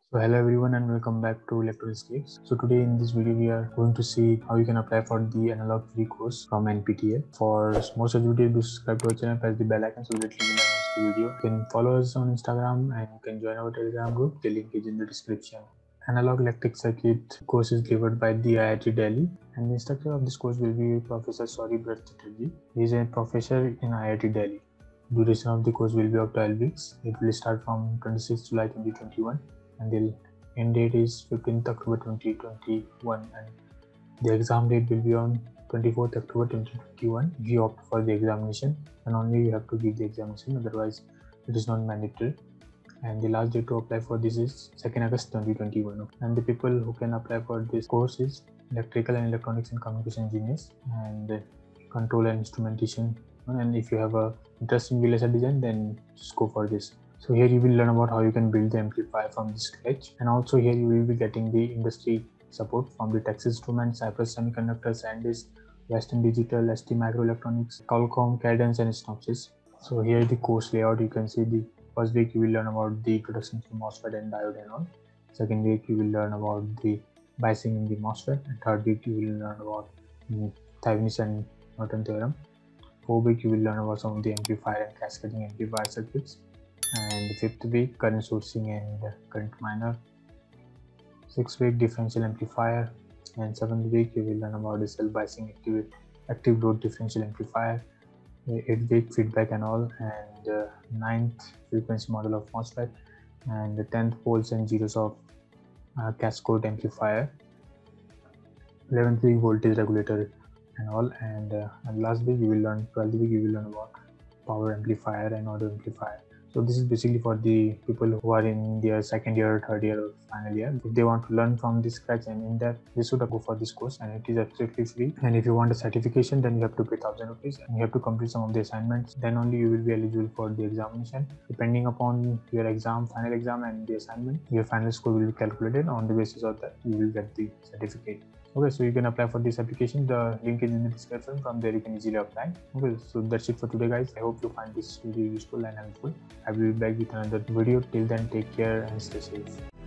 So hello everyone and welcome back to Electroescapes. So today in this video we are going to see how you can apply for the analog free course from NPTEL. For more such videos, do subscribe to our channel, press the bell icon so that you will not miss the video. You can follow us on Instagram and you can join our Telegram group. The link is in the description. Analog electric circuit course is delivered by the IIT Delhi, and the instructor of this course will be Professor Saurabh Chatterjee. He is a professor in IIT Delhi. Duration of the course will be of 12 weeks. It will start from 26 July 2021 and the end date is 15th October 2021, and the exam date will be on 24th October 2021. If you opt for the examination, then only you have to give the examination, otherwise it is not mandatory. And the last date to apply for this is 2nd August 2021. And the people who can apply for this course is electrical and electronics and communication engineers and control and instrumentation. And if you have a interest in VLSI design, then just go for this. So here you will learn about how you can build the amplifier from the scratch, and also here you will be getting the industry support from the Texas Instruments, Cypress Semiconductor, SanDisk, Western Digital, ST Microelectronics, Qualcomm, Cadence, and Synopsys. So here the course layout, you can see the first week you will learn about the introduction to MOSFET and diode and all. Second week you will learn about the biasing in the MOSFET, and third week you will learn about Thevenin's and Norton theorem. Fourth week you will learn about some of the amplifier and cascading amplifier circuits, and fifth week current sourcing and current minor. Sixth week differential amplifier, and seventh week you will learn about the cell biasing active load differential amplifier. Eighth week feedback and all, and ninth frequency model of MOSFET, and the 10th poles and zeros of cascode amplifier. 11th week voltage regulator and all, and last week you will learn 12th week you will learn about power amplifier and audio amplifier. So this is basically for the people who are in their second year, third year, or final year. If they want to learn from this scratch and in depth, they should go for this course, and it is absolutely free. And if you want a certification, then you have to pay 1,000 rupees and you have to complete some of the assignments. Then only you will be eligible for the examination. Depending upon your exam, final exam, and the assignment, your final score will be calculated. On the basis of that, you will get the certificate. Okay, so you can apply for this application. The link is in the description. From there you can easily apply. Okay, so that's it for today, guys. I hope you find this video useful and helpful. I will be back with another video. Till then, take care and stay safe.